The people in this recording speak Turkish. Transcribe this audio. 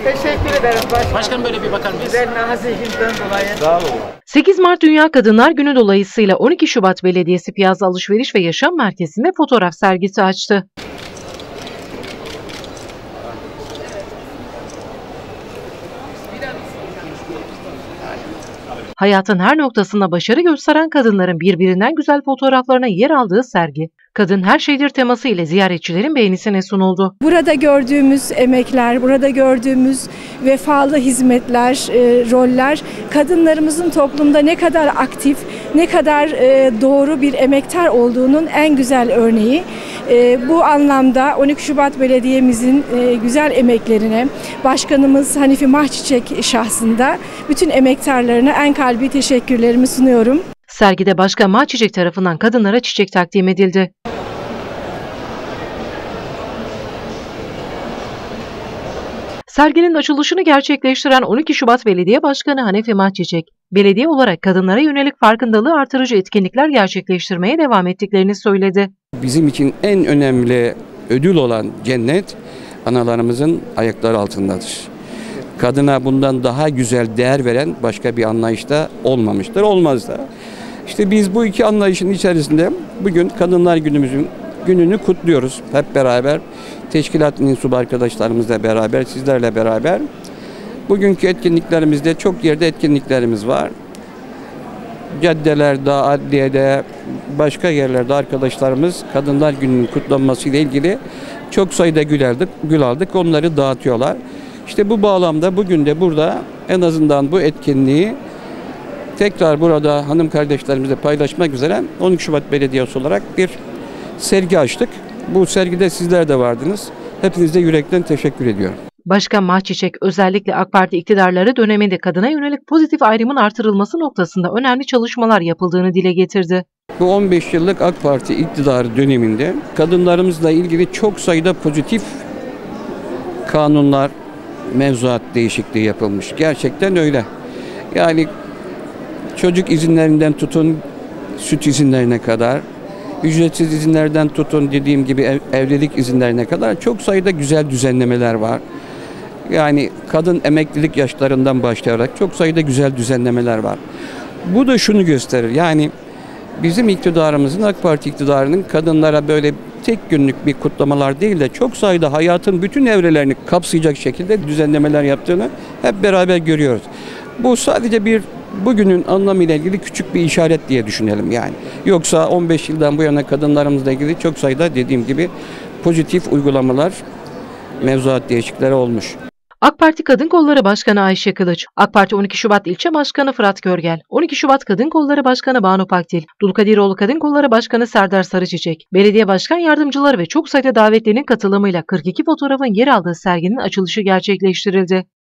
Teşekkür ederim başkanım. Başkanım böyle bir bakar mıyız? Güzel nazihinden dolayı. Sağ olun. 8 Mart Dünya Kadınlar Günü dolayısıyla 12 Şubat Belediyesi Piazza Alışveriş ve Yaşam Merkezi'nde fotoğraf sergisi açtı. Hayatın her noktasında başarı gösteren kadınların birbirinden güzel fotoğraflarına yer aldığı sergi, "Kadın Her Şeydir" teması ile ziyaretçilerin beğenisine sunuldu. Burada gördüğümüz emekler, burada gördüğümüz vefalı hizmetler, roller kadınlarımızın toplumda ne kadar aktif, ne kadar doğru bir emektar olduğunun en güzel örneği. Bu anlamda 12 Şubat Belediye'mizin güzel emeklerine, Başkanımız Hanife Mahçiçek şahsında bütün emektarlarına en kalbi teşekkürlerimi sunuyorum. Sergide Başkan Mahçiçek tarafından kadınlara çiçek takdim edildi. Serginin açılışını gerçekleştiren 12 Şubat Belediye Başkanı Hanife Mahçiçek, belediye olarak kadınlara yönelik farkındalığı artırıcı etkinlikler gerçekleştirmeye devam ettiklerini söyledi. Bizim için en önemli ödül olan cennet analarımızın ayakları altındadır. Kadına bundan daha güzel değer veren başka bir anlayışta olmamıştır, olmaz da. İşte biz bu iki anlayışın içerisinde bugün Kadınlar Günü'nü kutluyoruz hep beraber. Teşkilat mensubu arkadaşlarımızla beraber, sizlerle beraber. Bugünkü etkinliklerimizde çok yerde etkinliklerimiz var. Caddelerde, adliyede, başka yerlerde arkadaşlarımız Kadınlar Günü'nün kutlanması ile ilgili çok sayıda gül aldık. Onları dağıtıyorlar. İşte bu bağlamda bugün de burada en azından bu etkinliği tekrar burada hanım kardeşlerimizle paylaşmak üzere 12 Şubat Belediyesi olarak bir sergi açtık. Bu sergide sizler de vardınız. Hepinize yürekten teşekkür ediyorum. Başkan Mahçiçek özellikle AK Parti iktidarları döneminde kadına yönelik pozitif ayrımın artırılması noktasında önemli çalışmalar yapıldığını dile getirdi. Bu 15 yıllık AK Parti iktidarı döneminde kadınlarımızla ilgili çok sayıda pozitif kanunlar, mevzuat değişikliği yapılmış. Gerçekten öyle. Yani çocuk izinlerinden tutun süt izinlerine kadar, ücretsiz izinlerden tutun dediğim gibi evlilik izinlerine kadar çok sayıda güzel düzenlemeler var. Yani kadın emeklilik yaşlarından başlayarak çok sayıda güzel düzenlemeler var. Bu da şunu gösterir. Yani bizim iktidarımızın, AK Parti iktidarının kadınlara böyle tek günlük bir kutlamalar değil de çok sayıda hayatın bütün evrelerini kapsayacak şekilde düzenlemeler yaptığını hep beraber görüyoruz. Bu sadece bugünün anlamıyla ilgili küçük bir işaret diye düşünelim yani. Yoksa 15 yıldan bu yana kadınlarımızla ilgili çok sayıda dediğim gibi pozitif uygulamalar, mevzuat değişiklikleri olmuş. AK Parti Kadın Kolları Başkanı Ayşe Kılıç, AK Parti 12 Şubat İlçe Başkanı Fırat Görgel, 12 Şubat Kadın Kolları Başkanı Banu Pakdil, Dulkadiroğlu Kadın Kolları Başkanı Serdar Sarıçiçek, belediye başkan yardımcıları ve çok sayıda davetlinin katılımıyla 42 fotoğrafın yer aldığı serginin açılışı gerçekleştirildi.